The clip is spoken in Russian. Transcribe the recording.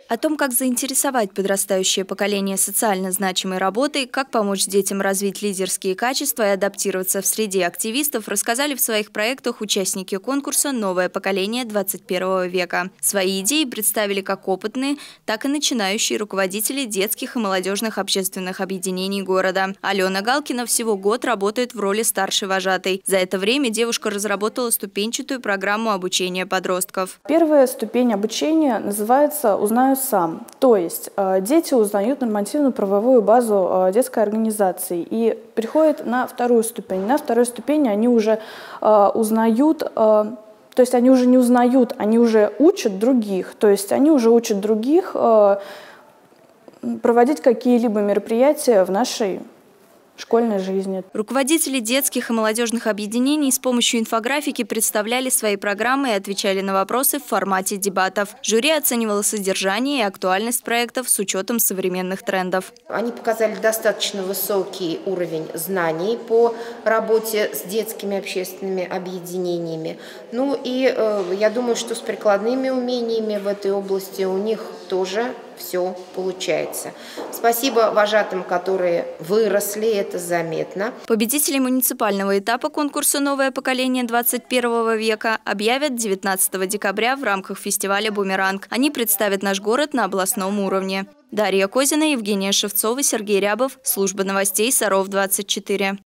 О том, как заинтересовать подрастающее поколение социально значимой работой, как помочь детям развить лидерские качества и адаптироваться в среде активистов, рассказали в своих проектах участники конкурса «Новое поколение 21 века». Свои идеи представили как опытные, так и начинающие руководители детских и молодежных общественных объединений города. Алена Галкина всего год работает в роли старшей вожатой. За это время девушка разработала ступенчатую программу обучения подростков. Первая ступень обучения называется «Узнаю сам». То есть дети узнают нормативную правовую базу детской организации и переходят на вторую ступень. На второй ступени они уже узнают, то есть они уже не узнают, они уже учат других. То есть они уже учат других проводить какие-либо мероприятия в нашей школьной жизни. Руководители детских и молодежных объединений с помощью инфографики представляли свои программы и отвечали на вопросы в формате дебатов. Жюри оценивало содержание и актуальность проектов с учетом современных трендов. Они показали достаточно высокий уровень знаний по работе с детскими общественными объединениями. Ну и я думаю, что с прикладными умениями в этой области у них тоже все получается. Спасибо вожатым, которые выросли, это заметно. Победителей муниципального этапа конкурса «Новое поколение 21 века» объявят 19 декабря в рамках фестиваля «Бумеранг». Они представят наш город на областном уровне. Дарья Козина, Евгения Шевцова, Сергей Рябов. Служба новостей Саров 24.